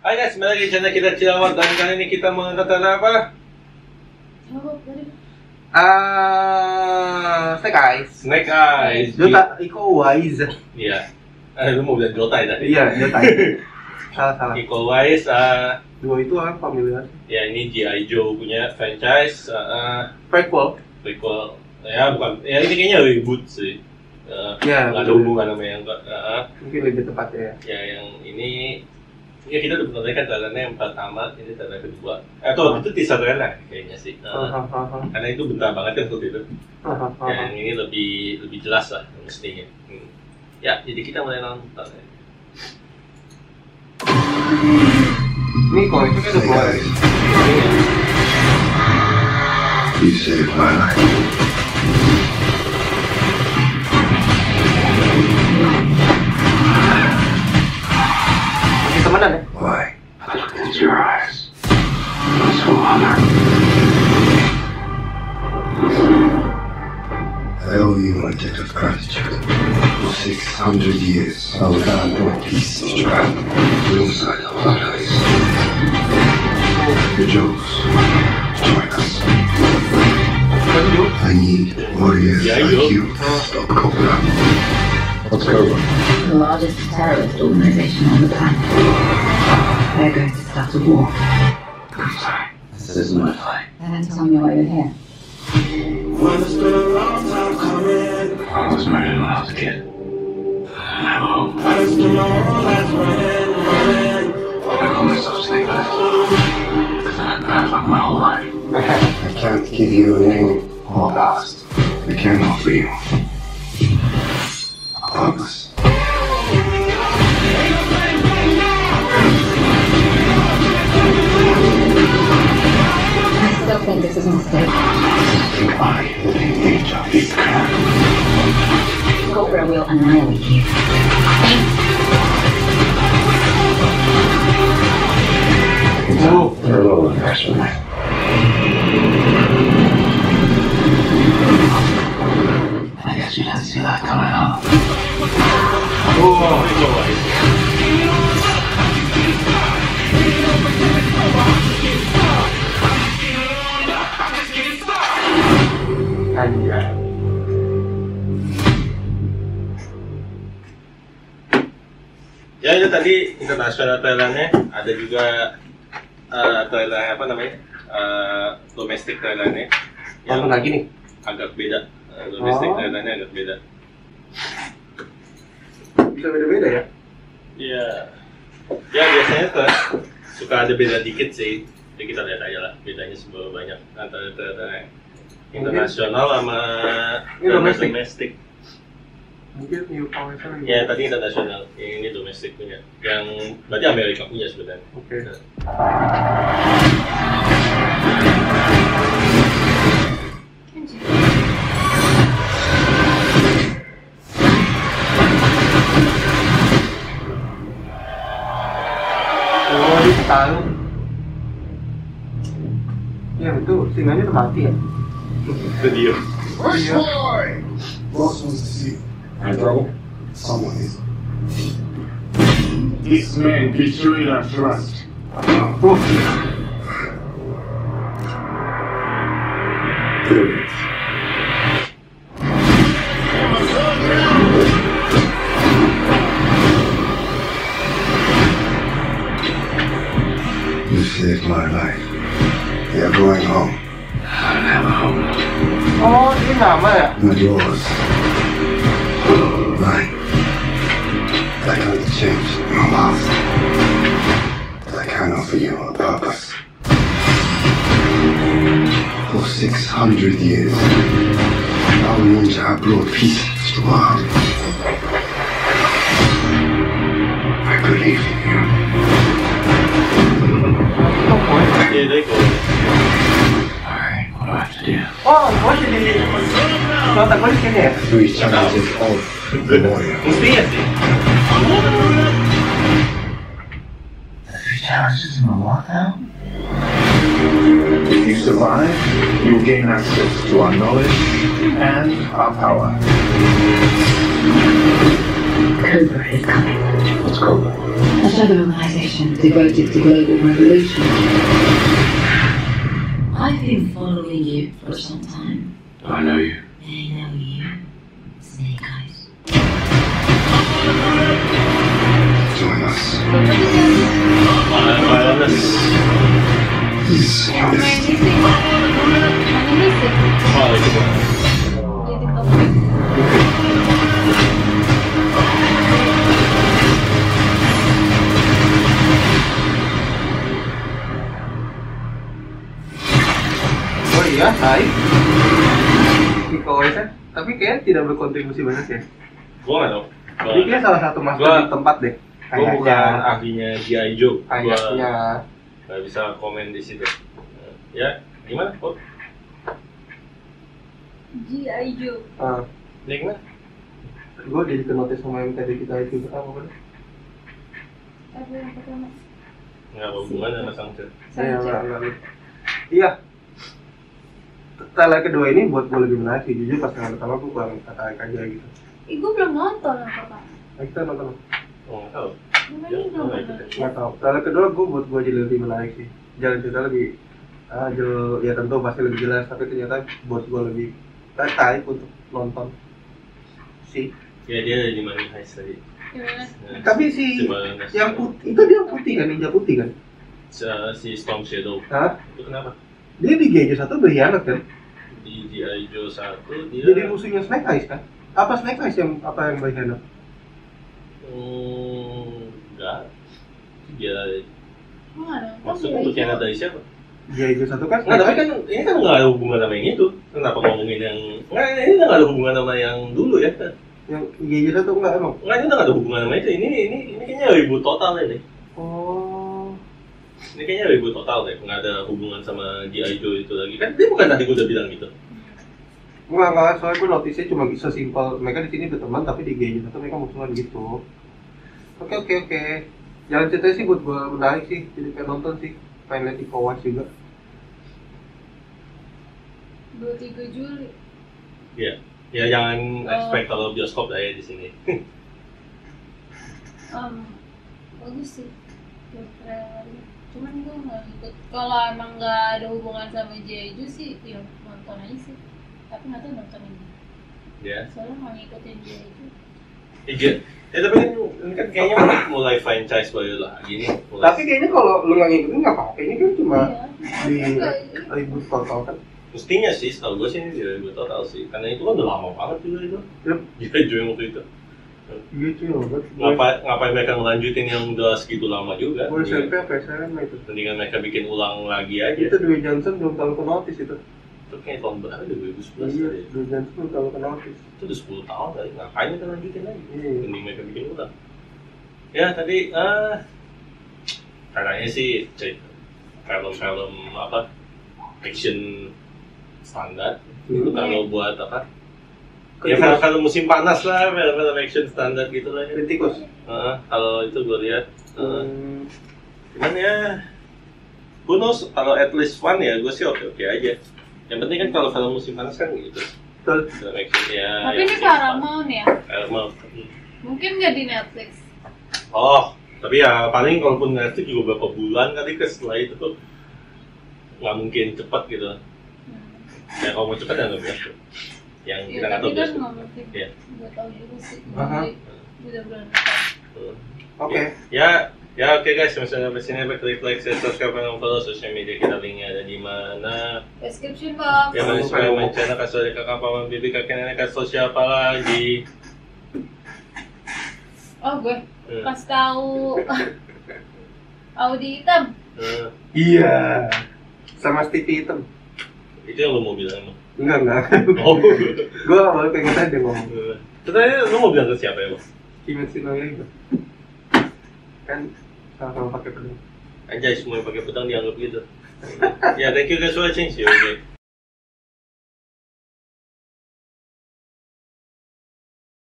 Hai guys, kembali lagi di channel kita Cilawat. Dan kali ini kita mengangkat tema apa? Snake Eyes. Snake Eyes. Dota Equal Wise. Iya. Lu mau bilang Dota ya tadi? Iya, Dota. Salah. Equal Wise. Dua itu kan familiar. Ya ini G.I. Joe punya franchise. Prequel. Ya bukan. Ya ini kayaknya reboot sih. Ya. Nggak ada hubungan sama yang mungkin lebih tepatnya. Ya yang ini. Ya kita udah pernah kan trailernya yang pertama, ini trailer kedua. Atau itu teaser trailer kayaknya sih. Karena itu bentar banget kan waktu itu. Yang ini lebih jelas lah mestinya. Ya, jadi kita mulai nonton. Ini kok itu kan udah keluar. You saved my life. Temenan ya? Why? I looked into your eyes. I'm so honored. I owe you a debt of gratitude. For 600 years, I was brought peace to Japan, alongside our allies. The Joes, join us. I need warriors like you to stop Cobra. What's Cobra? The largest terrorist organization on the planet. They're going to start a war. I'm sorry. This isn't my fight. Then tell me why you're here. I was married when I was a kid. I have a home. I call myself Snake Eyes. Because I've had bad luck my whole life. I can't give you a name or a past. I can offer you a purpose. I still think this is a mistake. Think I living age of you can. Cobra will annihilate you. They're a little impressed with me. I guess you didn't see that coming, huh? Equal Wise. Anjay. Ya itu tadi internasional trailernya, ada juga trailer apa namanya, domestic trailernya yang Nonton lagi nih. agak beda. Domestic trailernya agak beda. Bisa beda-beda ya? Iya. Ya biasanya tuh suka ada beda dikit sih. Jadi kita lihat aja lah bedanya seberapa banyak antara trailer internasional sama Ini domestic. domestic. Mungkin New Power lagi. Ya tadi internasional, yang ini domestik punya. Yang berarti Amerika punya sebenarnya. Oke. Oh, dia tahu. Ya itu singanya udah mati ya. Itu dia. First boy! Boss wants to see you. In trouble? Someone is. This man betrayed our trust. Good. You saved my life. You're going home. I don't have a home. Oh, ini nama ya? Not yours. Mine. I can't change your past. But I can offer you a purpose. For 600 years, our ninja have brought peace to the world. I believe in you. Iya itu Equal. Alright, what do I have to do? Oh, gue jadi nonton gue di sini ya? Three challenges of the warrior. Mestinya sih. The three challenges in the lockdown? If you survive, you will gain access to our knowledge and our power. Cobra is coming. Let's go. A shadow organization devoted to global revolution. I've been following you for some time. I know you. They know you. Snake Eyes. Join us. Violence. Please. Oh, itu gua. Oh iya, Hai. Iko Uwais, tapi kayaknya tidak berkontribusi banyak ya. Gua nggak tahu. Jadi dia salah satu master Gua- di tempat deh. Gua bukan ahlinya G.I. Joe. Gua Kayaknya. nggak bisa komen di situ. Ya, gimana? Oh, G.I. Joe. ini gimana? Gue jadi ke notis sama yang tadi kita itu pertama kan? Apa yang pertama? Nggak ada hubungannya sama Sunset. Iya, Sunset. enggak. Iya. Trailer kedua ini buat gue lebih menarik sih. Jujur pas yang pertama gue kurang tertarik aja gitu. Ih, gue belum nonton yang pertama. Nah, kita nonton. Oh, nggak tahu. Gimana Ya, nih belum nggak nonton? Nggak tahu. Trailer kedua gue buat gue jadi lebih menarik sih. Jalan cerita lebih ya tentu pasti lebih jelas, tapi ternyata buat gue lebih tertarik untuk nonton sih. Ya, dia ada di Money Heist tadi. Gimana? Nah, Tapi si Sebagai- yang putih itu dia putih kan, ninja putih kan? si Storm Shadow. Hah? Itu kenapa? Dia di G.I. Joe 1 berkhianat kan? Di G.I. Joe 1 dia Jadi musuhnya Snake Eyes kan? Apa Snake Eyes yang berkhianat? enggak. Dia Gue nggak nonton. maksudnya untuk yang dari siapa? G.I. Joe 1 kan? Enggak, tapi kan ini kan nggak ada hubungan sama yang itu. Kenapa ngomongin yang enggak, ini nggak ada hubungan sama yang dulu ya. Yang G.I. Joe 1 enggak emang? Enggak, ini nggak ada hubungan sama itu. Ini kayaknya reboot total ini. Oh. Ini kayaknya reboot total deh. Nggak ada hubungan sama G.I. Joe itu lagi. Kan dia bukan tadi gue udah bilang gitu. Enggak, soalnya gue notisnya cuma sesimpel mereka di sini berteman tapi di G.I. Joe 1 mereka musuhan gitu. Oke. Jalan ceritanya sih buat gue menarik sih, jadi kayak nonton sih. Pengen lihat Iko Uwais juga. 23 Juli. Iya. Ya jangan expect kalau bioskop lah ya di sini. Bagus sih. Buat trailernya. Cuman gue nggak ikut. Kalau emang nggak ada hubungan sama G.I. Joe sih, ya nonton aja sih. Tapi nggak tahu nonton ini. Ya. Soalnya nggak ngikutin G.I. Joe. Iya. Ya tapi kan ini kan kayaknya mulai franchise baru lagi nih. Tapi kayaknya kalau lu nggak ngikutin nggak apa-apa. Ini kan cuma di Iya. ribut total kan. mestinya sih, setahu gue sih ini tidak reboot total sih. Karena itu kan udah lama banget juga itu. Yep. G.I. Joe yang waktu itu. Iya cuy, obat. Ngapain mereka ngelanjutin yang udah segitu lama juga? Gue SMP apa SMA itu? Mendingan mereka bikin ulang lagi aja. Itu Dwayne Johnson belum terlalu ke notice itu. Itu kayak tahun berapa? 2011 Iya, kali ya? Dwayne Johnson belum terlalu ke notice. Itu udah 10 tahun kali. Ngapain mereka lanjutin lagi? Iya. Mending mereka bikin ulang. Ya tadi katanya sih film-film apa action standar. Itu kalau buat apa? Ya film-film musim panas lah, film-film action standar gitu lah. Ya. Kritikus. Kalau itu gue lihat, cuman ya, who knows, kalau at least one ya gue sih oke aja. Yang penting kan kalau film musim panas kan gitu. Betul. Film action ya. Tapi ini Paramount ya? Paramount. Mungkin nggak di Netflix. Oh, tapi ya paling kalaupun Netflix juga beberapa bulan kali ke setelah itu tuh nggak mungkin cepat gitu. Ya kalau mau cepat ya nggak biasa. Yang Ya, kita nggak tahu tapi kan biasa. nggak mungkin. Iya. Nggak tahu juga sih. Aha. Udah bulan depan. Oke. Ya oke guys, misalnya sampai sini klik like, share, subscribe, dan follow sosial media kita, linknya ada di mana. Description box. Yang mana supaya main channel kasih dari kakak, paman, bibi, kakek, nenek, kasih siapa lagi? Oh gue pas tahu Audi hitam. Iya. Sama Stevie Hitam. Itu yang lo mau bilang emang? Enggak. Oh, Gue baru pengen aja ngomong. ternyata lo mau bilang ke siapa emang? Kimetsu no Yaiba. Kan sama-sama pakai pedang. Anjay, semua yang pakai pedang dianggap gitu. Ya, thank you guys for watching. See you again.